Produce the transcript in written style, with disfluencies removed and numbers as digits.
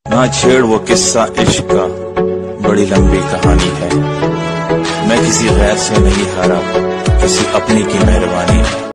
ना छेड़ वो किस्सा इश्क का, बड़ी लंबी कहानी है। मैं किसी गैर से नहीं हारा, किसी अपनी की मेहरबानी है।